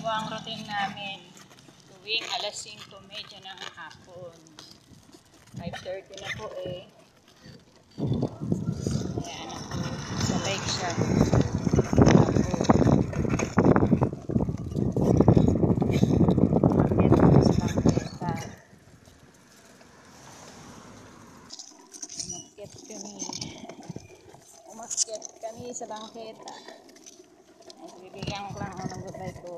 po ang routine namin tuwing alas 5:30 ng hapon. 5:30 na po eh. Ayan ako sa bike shop. Umakyat kami sa bangketa. Bibigyan ko lang ng gabay ko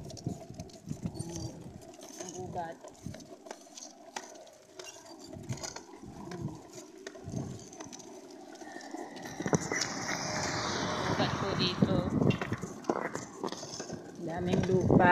ang gubat. Gubat ko dito. Daming lupa.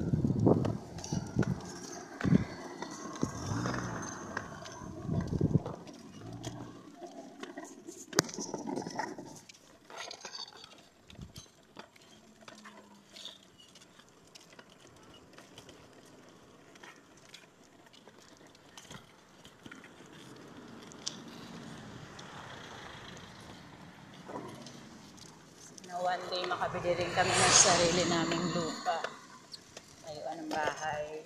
Na one day makabili rin kami ng sarili naming lupa. Tayuan ng bahay.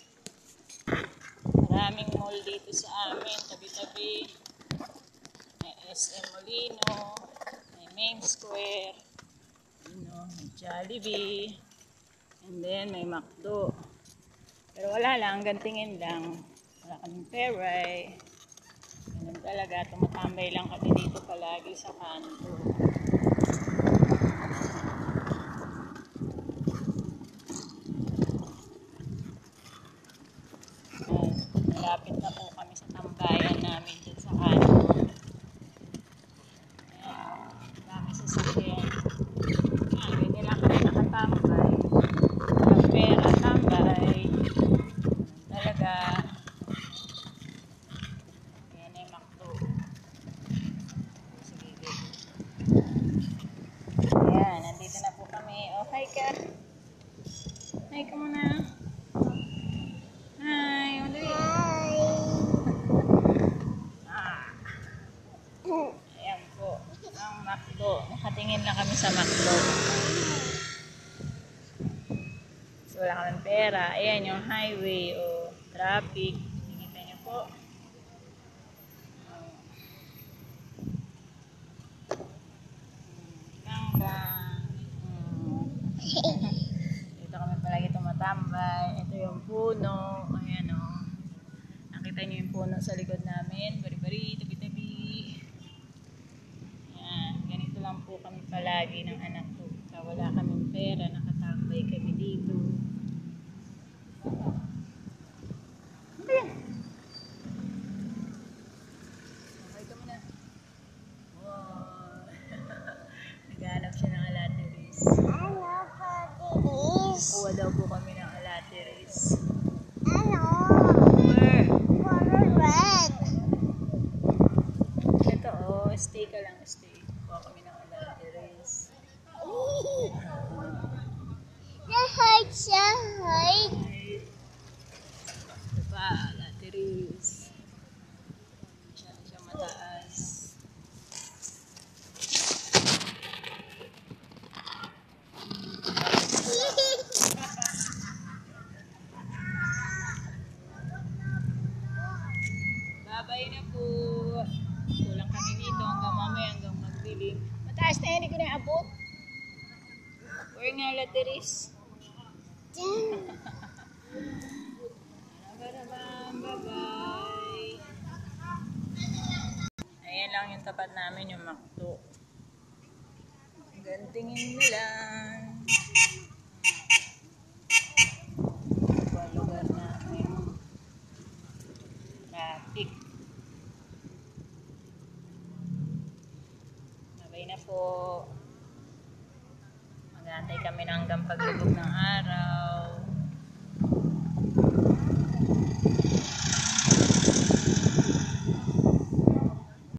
Maraming mall dito sa amin, tabi-tabi. May SM Molino, may Main Square, may Jollibee, and then may McDo. Pero wala lang, gantingin lang. Wala kaming pera eh. Ganun talaga, tumatambay lang kami dito palagi sa kanto. Malapit na po kami sa tambayan namin dyan sa kanto. Ayan, dami sasakyan. Ganyan lang kami nakatambay. Ang pera, tambay. Talaga. Ayan na yung McDo. Sige, ayan, nandito na po kami. Oh, hi ka. Hi ka muna. Hi, madali. Ayan po, ang McDo. Nakatingin lang kami sa McDo. So, wala kaming pera. Ayan yung highway o traffic. Nakikita niyo po. Dito kami palagi tumatambay. Ito yung puno. Ayan o. Nakita niyo yung puno sa likod namin. Bari-bari, tabi-tabi. Ayan. Ganito lang po kami palagi ng anak ko. Wala kaming pera. Nakatambay kami dito. Okay ka muna. Wow. Naghanap siya ng alateris. Kuha daw po kami ng alateris. Ito oh, stay ka lang, stay. Kuha kami ng alateris. Hide siya, hide. Ito pa, alateris. Siya mataas. Babay na po. Kulang kami dito hanggang mamaya, hanggang magdilim. Mataas na yan, hindi ko na abot. Where nga lateris? Bye-bye. Ayan lang yung tapat namin, yung McDo. Gantingin na lang. Ito ang lugar namin. Traffic. Babay na po. Mag-aantay kami na hanggang paglubog ng araw.